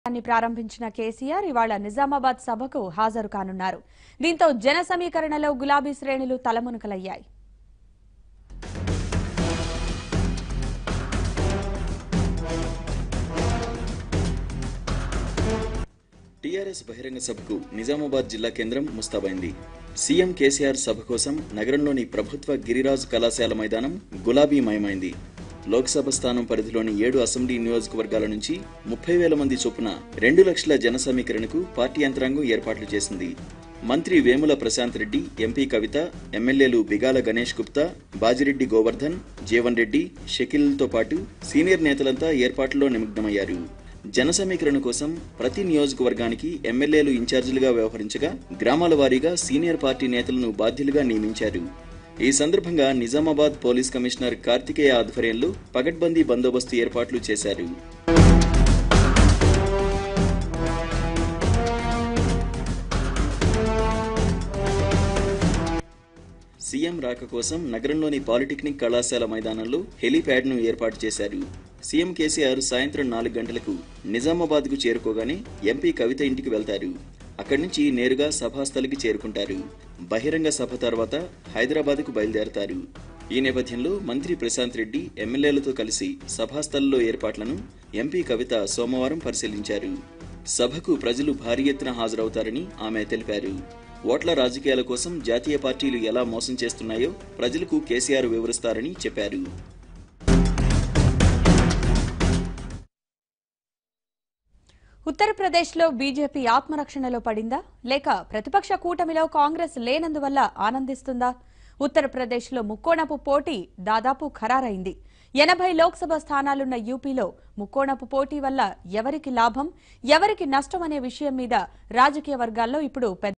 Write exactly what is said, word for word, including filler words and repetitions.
ప్రారంభించిన కేసీఆర్ ఇవాళ నిజామాబాద్ సభకు హాజరు కానున్నారు. దీంతో జన సమీకరణలో గులాబీ శ్రేణులు తలమునకలయ్యాయి. టీఆర్ఎస్ బహిరంగ సభకు నిజామాబాద్ జిల్లా కేంద్రం ముస్తాబైంది. సీఎం కేసీఆర్ సభ కోసం నగరంలోని ప్రభుత్వ గిరిరాజ్ కళాశాల మైదానం గులాబీమయమైంది. లోక్సభ స్థానం పరిధిలోని ఏడు అసెంబ్లీ నియోజకవర్గాల నుంచి ముప్పై వేల మంది చొప్పున రెండు లక్షల జన సమీకరణకు పార్టీ యంత్రాంగం ఏర్పాట్లు చేసింది. మంత్రి వేముల ప్రశాంత్ రెడ్డి, ఎంపీ కవిత, ఎమ్మెల్యేలు బిగాల గణేష్ గుప్తా, బాజిరెడ్డి గోవర్ధన్, జీవన్ రెడ్డి, షకీల్తో పాటు సీనియర్ నేతలంతా ఏర్పాట్లలో నిమగ్నమయ్యారు. జన సమీకరణ కోసం ప్రతి నియోజకవర్గానికి ఎమ్మెల్యేలు ఇన్ఛార్జీలుగా వ్యవహరించగా గ్రామాల వారీగా సీనియర్ పార్టీ నేతలను బాధ్యులుగా నియమించారు. ఈ సందర్భంగా నిజామాబాద్ పోలీస్ కమిషనర్ కార్తికేయ ఆధ్వర్యంలో పగడ్బందీ బందోబస్తు ఏర్పాట్లు చేశారు. సీఎం రాక కోసం నగరంలోని పాలిటెక్నిక్ కళాశాల మైదానంలో హెలీప్యాడ్ ను ఏర్పాటు చేశారు. సీఎం కేసీఆర్ సాయంత్రం నాలుగు గంటలకు నిజామాబాద్ కు చేరుకోగానే ఎంపీ కవిత ఇంటికి వెళ్తారు. అక్కడి నుంచి నేరుగా సభాస్థలికి చేరుకుంటారు. బహిరంగ సభ తర్వాత హైదరాబాద్ కు బయలుదేరతారు. ఈ నేపథ్యంలో మంత్రి ప్రశాంత్ రెడ్డి ఎమ్మెల్యేలతో కలిసి సభాస్థలిలో ఏర్పాట్లను ఎంపీ కవిత సోమవారం పరిశీలించారు. సభకు ప్రజలు భారీ ఎత్తున హాజరవుతారని ఆమె తెలిపారు. ఓట్ల రాజకీయాల కోసం జాతీయ పార్టీలు ఎలా మోసం చేస్తున్నాయో ప్రజలకు కేసీఆర్ వివరిస్తారని చెప్పారు. ఉత్తరప్రదేశ్లో బీజేపీ ఆత్మరక్షణలో పడిందా లేక ప్రతిపక్ష కూటమిలో కాంగ్రెస్ లేనందువల్ల ఆనందిస్తుందా? ఉత్తరప్రదేశ్లో ముక్కోణపు పోటీ దాదాపు ఖరారైంది. ఎనభై లోక్సభ స్థానాలున్న యూపీలో ముక్కోణపు పోటీ వల్ల ఎవరికి లాభం, ఎవరికి నష్టం అనే విషయం మీద రాజకీయ వర్గాల్లో ఇప్పుడు పెద్ద